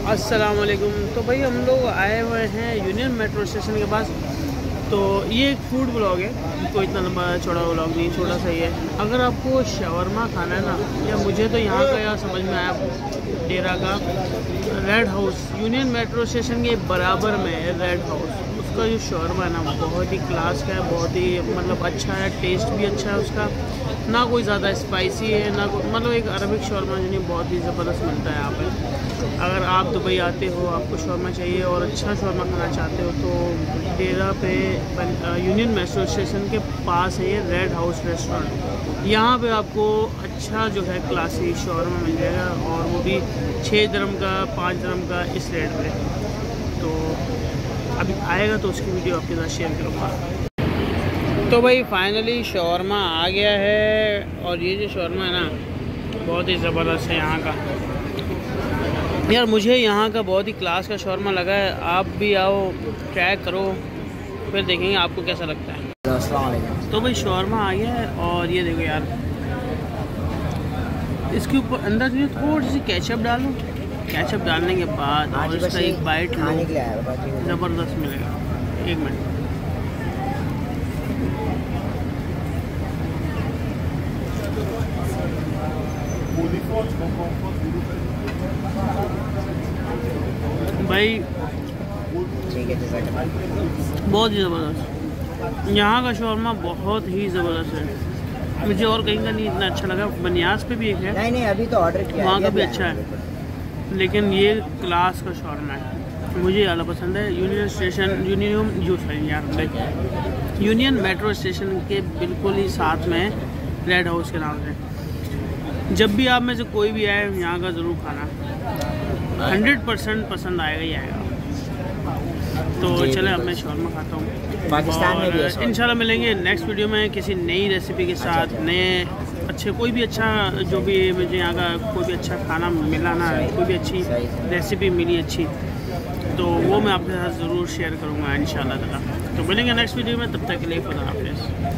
अस्सलाम वालेकुम। तो भाई हम लोग आए हुए हैं यूनियन मेट्रो स्टेशन के पास। तो ये एक फूड ब्लॉग है, कोई इतना लंबा चौड़ा ब्लॉग नहीं, छोटा सा ही है। अगर आपको शवरमा खाना है ना, या मुझे तो यहाँ का यार समझ में आया, डेरा का red house union metro station के बराबर में है रेड हाउस। उसका जो शवरमा है ना बहुत ही क्लास का है, बहुत ही मतलब अच्छा है, टेस्ट भी अच्छा है उसका, ना कोई ज़्यादा स्पाइसी है ना मतलब एक अरबिक शवरमा जो बहुत ही ज़बरदस्त मिलता है यहाँ पे। अगर आप दुबई आते हो, आपको शवरमा चाहिए और अच्छा शवरमा खाना चाहते हो तो डेरा पे यूनियन मेट्रो स्टेशन के पास है ये रेड हाउस रेस्टोरेंट। यहाँ पे आपको अच्छा जो है क्लासी शवरमा मिल जाएगा, और वो भी 6 दिरहम का 5 दिरहम का इस रेट पे। तो अभी आएगा तो उसकी वीडियो आपके साथ शेयर करूँगा। तो भाई फाइनली शवरमा आ गया है, और ये जो शवरमा है ना बहुत ही ज़बरदस्त है यहाँ का। यार मुझे यहाँ का बहुत ही क्लास का शवरमा लगा है। आप भी आओ, ट्राई करो, फिर देखेंगे आपको कैसा लगता है। तो भाई शवरमा आ गया है, और ये देखो यार, इसके ऊपर अंदर जो थोड़ी सी केचप डालो, केचप डालने के बाद और इसका एक बाइट लो, ज़बरदस्त मिलेगा। 1 मिनट। भाई बहुत ही ज़बरदस्त, यहाँ का शवरमा बहुत ही ज़बरदस्त है। मुझे और कहीं का नहीं इतना अच्छा लगा। बनियास पे भी एक है, नहीं अभी तो ऑर्डर किया, वहाँ का भी अच्छा है, लेकिन ये क्लास का शवरमा है, मुझे ज़्यादा पसंद है। यूनियन मेट्रो स्टेशन के बिल्कुल ही साथ में रेड हाउस के नाम से। जब भी आप में से कोई भी आए यहाँ का ज़रूर खाना, 100% पसंद आएगा ही आएगा। तो चले अब मैं शवरमा खाता हूँ, पाकिस्तान में भी है। इंशाल्लाह मिलेंगे नेक्स्ट वीडियो में किसी नई रेसिपी के साथ, नए अच्छे कोई भी अच्छा जो भी मुझे यहाँ का कोई भी अच्छा खाना मिला ना, कोई भी अच्छी रेसिपी मिली अच्छी, तो वो मैं आपके साथ ज़रूर शेयर करूँगा इंशाल्लाह ताला। तो मिलेंगे नेक्स्ट वीडियो में, तब तक के लिए खुदा हाफ़िज़।